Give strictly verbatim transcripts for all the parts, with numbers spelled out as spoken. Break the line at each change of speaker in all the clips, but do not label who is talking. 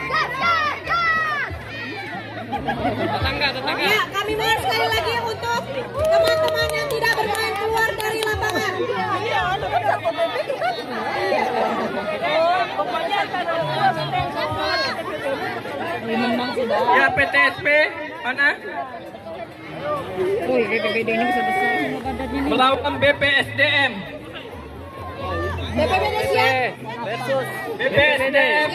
Tetangga, tetangga.
Ya, kami mohon sekali lagi untuk teman-teman yang tidak bermain keluar dari lapangan.
Ya, P T S P mana?
Wih, B P B D ini bisa besar.
Melawan B P S D M.
B P B D siap.
Versus B P S D M.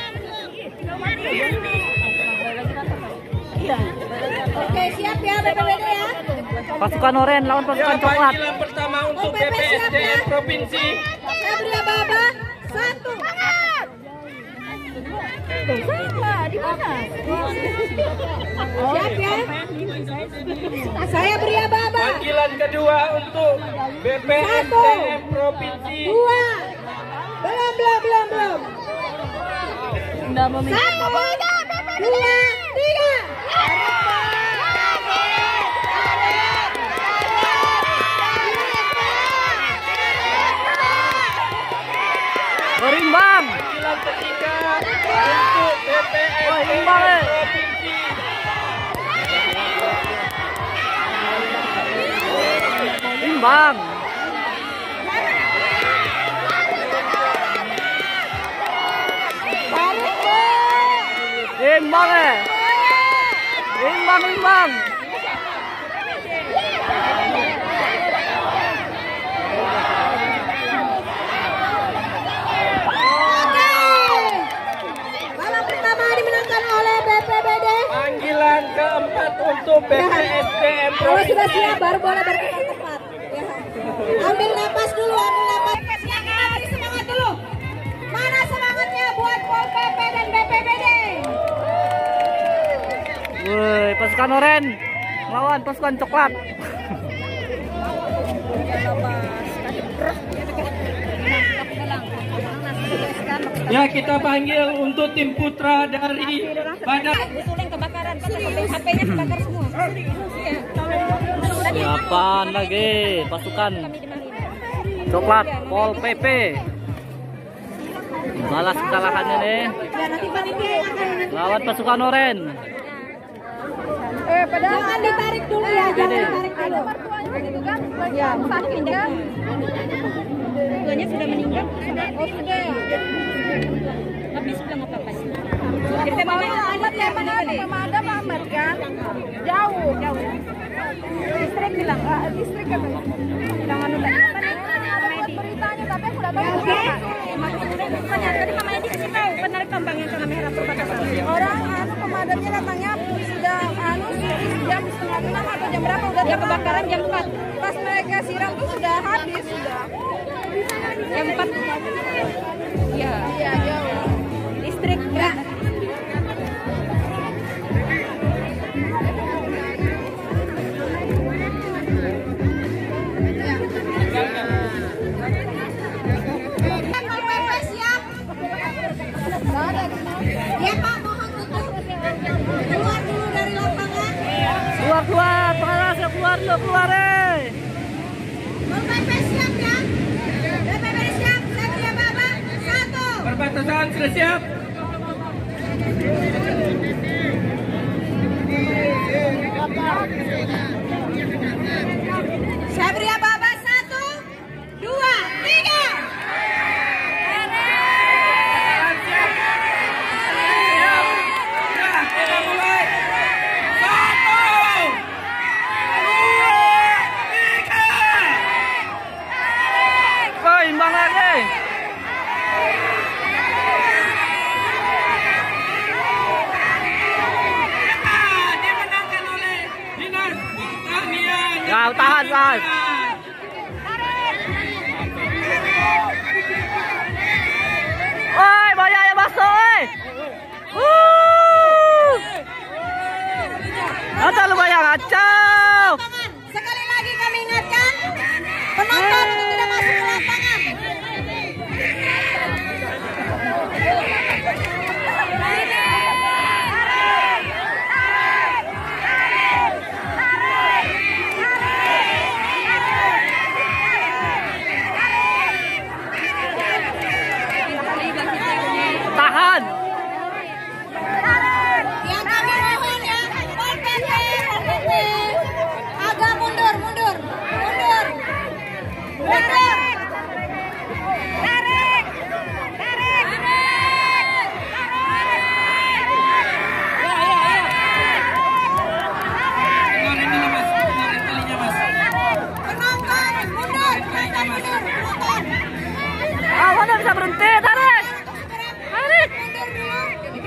Oke, siap ya B P B D ya.
Pasukan oranye lawan pasukan
Ya,
coklat.
panggilan pertama untuk B P S D M Provinsi.
Saya beri aba-aba. Satu.
Sama, di mana?
Siap ya. Saya beri aba-aba.
Panggilan kedua untuk B P S D M Provinsi.
Dua. Belum, belum, belum, belum.
Enggak meminta.
Satu. Dua. Tiga.
Berimbang.
Panggilan ketiga untuk B P S D M
imbang, eh.
Provinsi.
Imbang. Imbang eh. Imbang, imbang.
Balap pertama dimenangkan oleh B P B D.
Panggilan keempat untuk B P S D M
Kalau
Provinsi.
sudah siap baru boleh bergerak tepat. Ya. Ambil napas dulu, ambil napas. Yang kita beri semangat dulu. Mana semangatnya buat Pol P P dan B P B D?
Woi, pasukan oranye melawan pasukan coklat.
Ya, kita panggil untuk tim putra dari Badan.
Kebakaran, H P-nya kebakar semua.
Siapaan lagi pasukan coklat Pol P P. Balas kekalahannya nih
Ya, nanti panitia yang akan.
lawan pasukan oranye.
Eh, padahal jangan ditarik dulu ya, jangan
Ini.
ditarik dulu.
Ya, satu pindah. Tuanya sudah meninggal.
Oh, sudah ya.
Habis bilang apa-apa.
Kita mau amat ya,
Pemadam, pemadam amat kan? Jauh, jauh. Listrik bilang, ah, listrik kan? Bilang anu tadi. Beritanya tapi aku udah tahu. Tadi Mama Edi kasih tahu penarik tambang yang kena merah perbatasan. Orang anu pemadamnya datangnya sudah anu jam setengah enam atau jam berapa udah ada kebakaran jam empat. Pas mereka siram tuh sudah habis sudah. Jam empat. Iya. Iya jauh. Listrik enggak.
Ya Pak, mohon untuk keluar dulu dari lapangan.
Keluar, keluar, pengawas keluar dulu, keluar eh.
Pol P P siap ya. B P B D siap, saya beri aba-aba. Satu.
Perbatasan sudah siap.
Saya beri aba-aba. Satu, dua, tiga.
Oh, imbang lagi.
Dimenangkan oleh Dinas Pertanian.
Ya, tahan, tahan. Oi, banyak yang masuk, oi. Wuh. Ada lu bayang acau.
Sekali lagi kami ingatkan, penonton ini tidak masuk ke lapangan.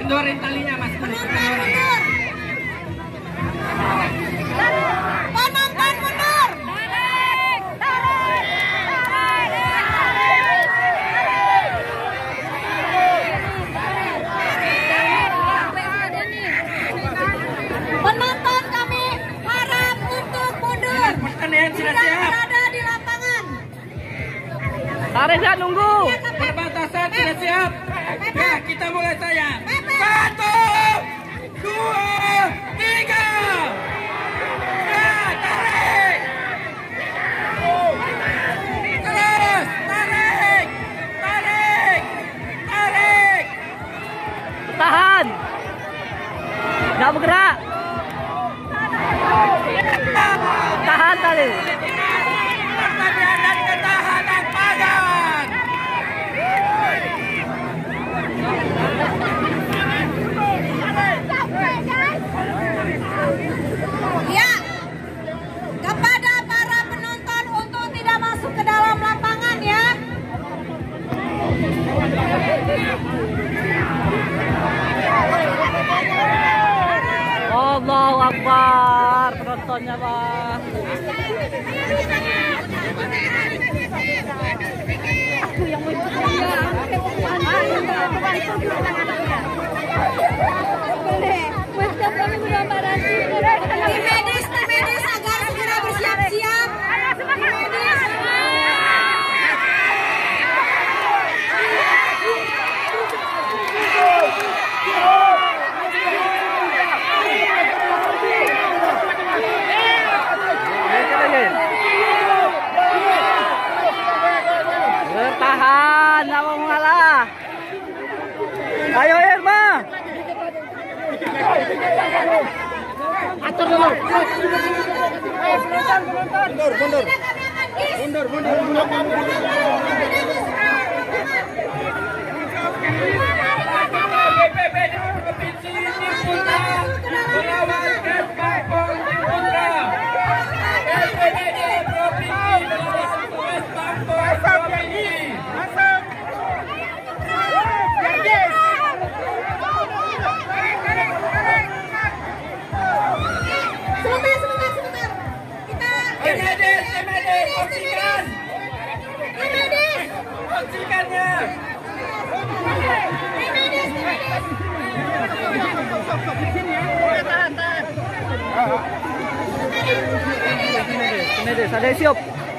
Kendorin talinya mas.
Penonton mundur. Penonton mundur. Penonton kami harap untuk mundur.
Pertandingan sudah
Tidak
siap.
berada di lapangan.
Tarik saya nunggu.
Perbatasan sudah siap. Ya, kita mulai saya. Satu, dua, tiga. Ya, tarik. Terus, tarik. Tarik. Tarik.
Tahan. Nggak bergerak. Tahan tali.
Pertandingan dan ketahanan padan.
Ya, kepada para penonton untuk tidak masuk ke dalam lapangan ya.
Allahu Akbar. Penontonnya Pak.
Tim medis, tim medis agar segera bersiap-siap. Tim medis.
Bertahan, nggak mau mengalah. Ayo Irma. Atur dulu.
Mundur, mundur. Mundur, mundur.
B P B D Provinsi Putra melawan Kesbangpol Putra. B P B D Provinsi melawan Kesbangpol Provinsi.
Sebentar, sebentar, sebentar. Kita
Tim medis, tim medis, oksigen.
tim medis.
Oksigennya.
Tim medis, tim medis.
Medis, ada siap.